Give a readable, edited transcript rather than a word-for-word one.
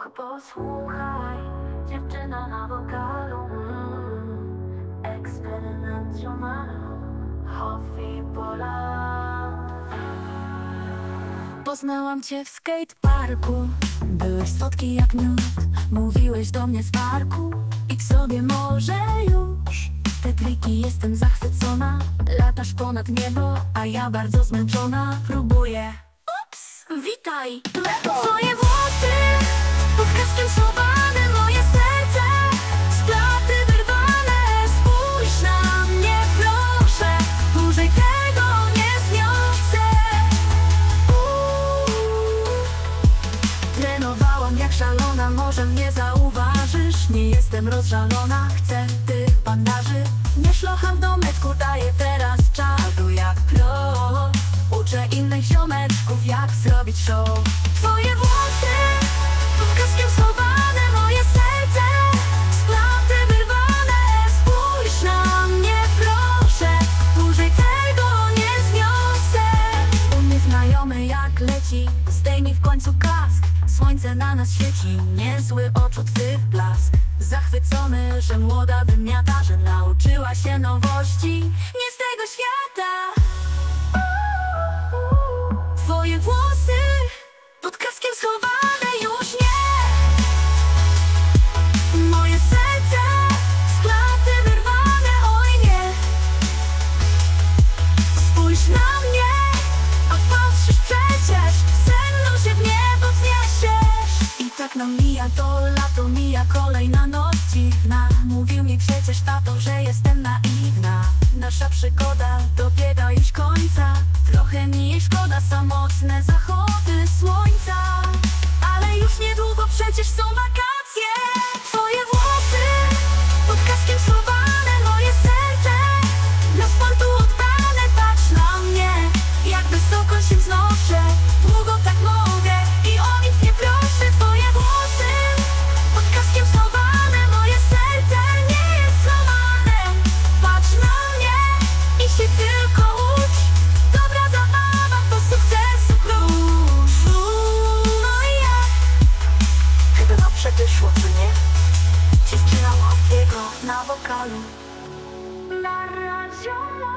Posłuchaj, dziewczyna na wokalu, eksperymencjonal, Hofi Pola. Poznałam cię w skateparku, byłeś słodki jak miód, mówiłeś do mnie z parku i w sobie może już te triki, jestem zachwycona. Latasz ponad niebo, a ja bardzo zmęczona. Próbuję, ups, witaj. Twoje włosy pod kaskiem schowane, moje serce z platy wyrwane. Spójrz na mnie proszę, dłużej tego nie zniosę. Trenowałam jak szalona, może mnie zauważysz. Nie jestem rozżalona, chcę tych bandaży. Nie szlocham w domeczku, daję teraz czadu jak pro. Uczę innych ziomeczków jak zrobić show. Twoje włosy pod kaskiem schowane, moje serce z platy wyrwane. Spójrz na mnie proszę, dłużej tego nie zniosę. U mnie znajomy jak leci, zdejmij w końcu kask. Słońce na nas świeci, niezły oczu twych blask. Zachwycony, że młoda wymiata, że nauczyła się nowości nie z tego świata. Twoje włosy pod kaskiem schowane, już nie. Moje serce z klaty wyrwane, oj nie. Spójrz na mnie, a patrzysz przecież, sen się w niebo wzniesiesz. I tak nam mija to lato, mija kolejna noc dziwna. Mówił mi przecież tato, że jestem naiwna. Nasza przygoda dobiega już końca. Trochę mi jej szkoda, samotne zachody słońca. Ale już niedługo przecież są wakacje. Twoje włosy pod kaskiem schowane, moje serce dla sportu oddane. Patrz na mnie, jak wysoko się wznoszę. Długo tak mogę i o nic nie proszę. Twoje włosy pod kaskiem schowane, moje serce nie jest złamane. Patrz na mnie i się tylko ucz. Dobra zabawa to sukcesu klucz. No i jak? Chyba dobrze wyszło, czy nie? Dziewczyna Hofiego na wokalu. Na razie.